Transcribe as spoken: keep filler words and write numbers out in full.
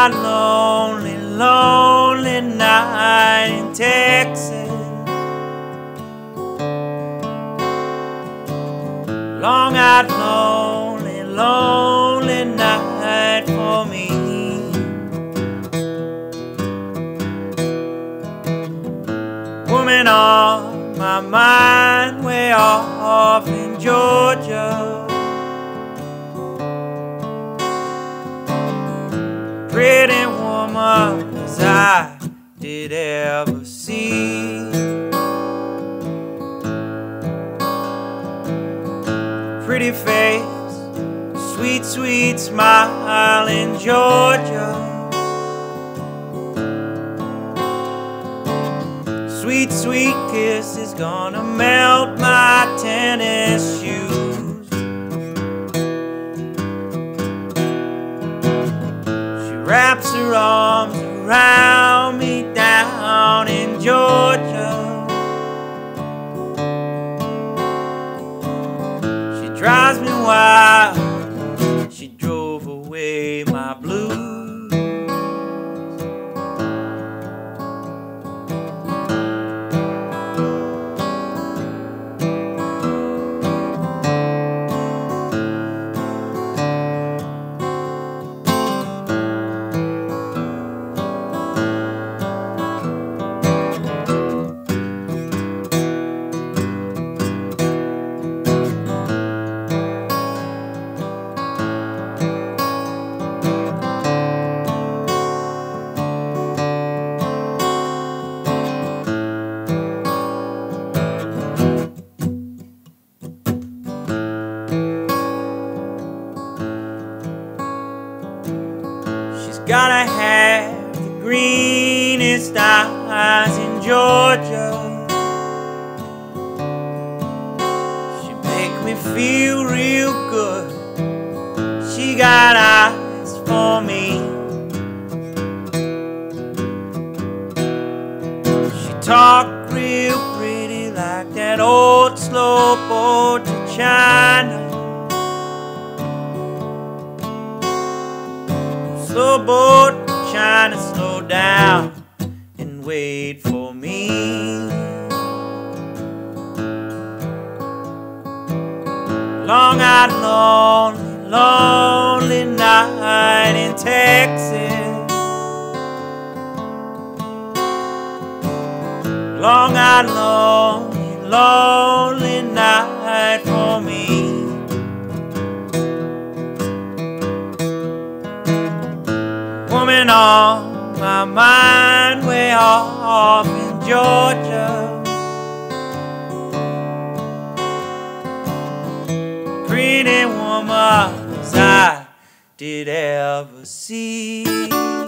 out lonely, lonely night in Texas. Long out lonely, lonely night for me. Woman on my mind, way off in Georgia. Pretty woman as I did ever see. Pretty face, sweet, sweet smile in Georgia. Sweet, sweet kiss is gonna melt my tennis shoes. She wraps her arms around me down in Georgia. She drives me wild, she drove away my blues. Gotta have the greenest eyes in Georgia. She make me feel real good. She got eyes for me. She talk real pretty like that old slow boat to China. Slow boat, trying to slow down and wait for me. Long out lonely, lonely night in Texas. Long out lonely, lonely night for me. Woman on my mind, way off in Georgia. Pretty woman as I did ever see.